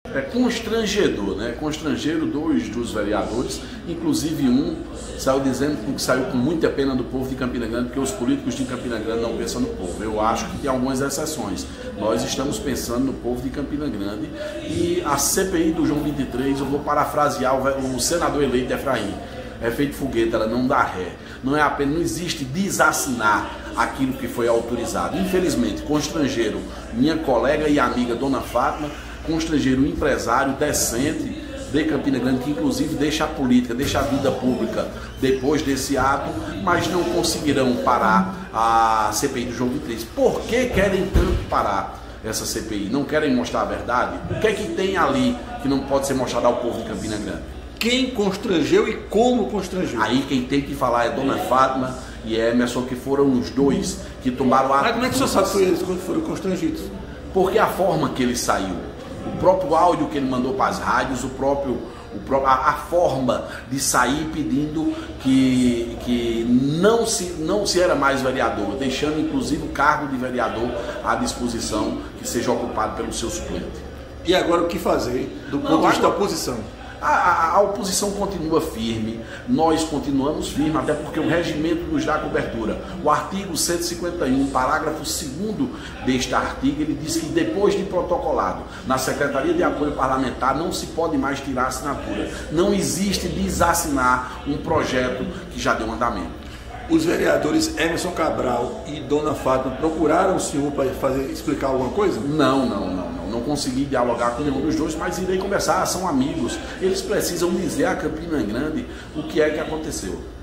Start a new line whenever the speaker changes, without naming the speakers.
É constrangedor, né? Constrangeram dois dos vereadores, inclusive um saiu dizendo que saiu com muita pena do povo de Campina Grande, porque os políticos de Campina Grande não pensam no povo. Eu acho que tem algumas exceções. Nós estamos pensando no povo de Campina Grande e a CPI do João 23, eu vou parafrasear o senador eleito Efraim. É feito foguete, ela não dá ré. Não é apenas, não existe desassinar aquilo que foi autorizado. Infelizmente, constrangeram minha colega e amiga Dona Fátima, constrangeram um empresário decente de Campina Grande, que inclusive deixa a política, deixa a vida pública depois desse ato, mas não conseguirão parar a CPI do João 23. Por que querem tanto parar essa CPI? Não querem mostrar a verdade? O que é que tem ali que não pode ser mostrado ao povo de Campina Grande?
Quem constrangeu e como constrangeu?
Aí quem tem que falar é Dona Fátima e Emerson, que foram os dois que tomaram a...
Mas como é que o senhor sabe que foi eles quando foram constrangidos?
Porque a forma que ele saiu, o próprio áudio que ele mandou para as rádios, a forma de sair pedindo que não se era mais vereador, deixando inclusive o cargo de vereador à disposição que seja ocupado pelo seu suplente.
E agora o que fazer do ponto de vista da oposição?
A oposição continua firme, nós continuamos firmes, até porque o regimento nos dá cobertura. O artigo 151, parágrafo 2º deste artigo, ele diz que depois de protocolado na Secretaria de Apoio Parlamentar não se pode mais tirar assinatura. Não existe desassinar um projeto que já deu andamento.
Os vereadores Emerson Cabral e Dona Fátima procuraram o senhor para explicar alguma coisa?
Não consegui dialogar com nenhum dos dois, mas irei conversar, são amigos. Eles precisam dizer a Campina Grande o que é que aconteceu.